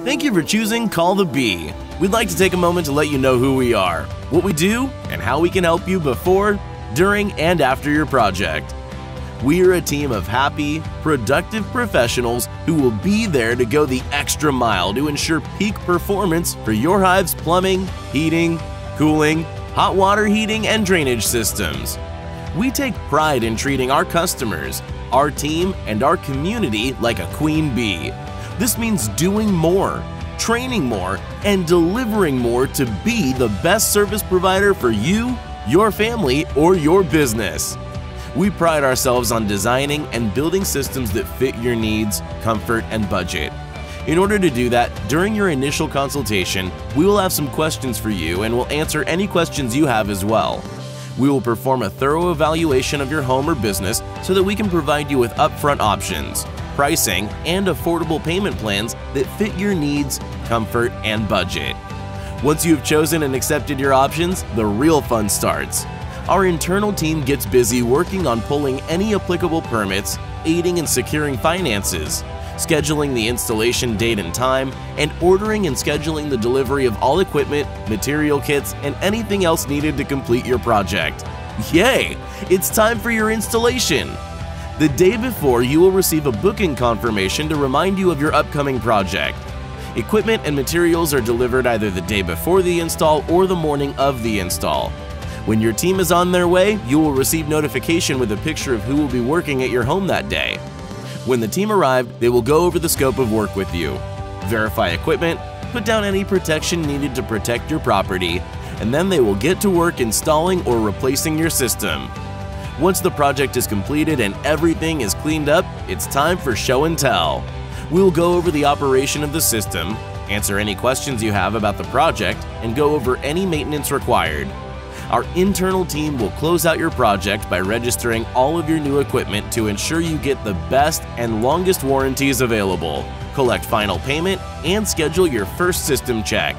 Thank you for choosing Call the Bee. We'd like to take a moment to let you know who we are, what we do, and how we can help you before, during, and after your project. We are a team of happy, productive professionals who will be there to go the extra mile to ensure peak performance for your hive's plumbing, heating, cooling, hot water heating, and drainage systems. We take pride in treating our customers, our team, and our community like a queen bee. This means doing more, training more, and delivering more to be the best service provider for you, your family, or your business. We pride ourselves on designing and building systems that fit your needs, comfort, and budget. In order to do that, during your initial consultation, we will have some questions for you and will answer any questions you have as well. We will perform a thorough evaluation of your home or business so that we can provide you with upfront options, pricing, and affordable payment plans that fit your needs, comfort, and budget. Once you have chosen and accepted your options, the real fun starts. Our internal team gets busy working on pulling any applicable permits, aiding in securing finances, scheduling the installation date and time, and ordering and scheduling the delivery of all equipment, material kits, and anything else needed to complete your project. Yay! It's time for your installation! The day before, you will receive a booking confirmation to remind you of your upcoming project. Equipment and materials are delivered either the day before the install or the morning of the install. When your team is on their way, you will receive notification with a picture of who will be working at your home that day. When the team arrived, they will go over the scope of work with you, verify equipment, put down any protection needed to protect your property, and then they will get to work installing or replacing your system. Once the project is completed and everything is cleaned up, it's time for show and tell. We will go over the operation of the system, answer any questions you have about the project, and go over any maintenance required. Our internal team will close out your project by registering all of your new equipment to ensure you get the best and longest warranties available, collect final payment, and schedule your first system check.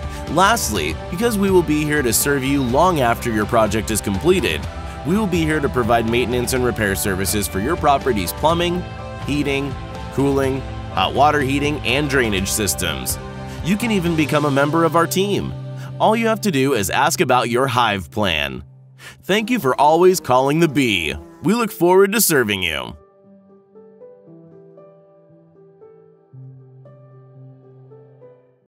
Lastly, because we will be here to serve you long after your project is completed, we will be here to provide maintenance and repair services for your property's plumbing, heating, cooling, hot water heating, and drainage systems. You can even become a member of our team. All you have to do is ask about your hive plan. Thank you for always calling the Bee. We look forward to serving you.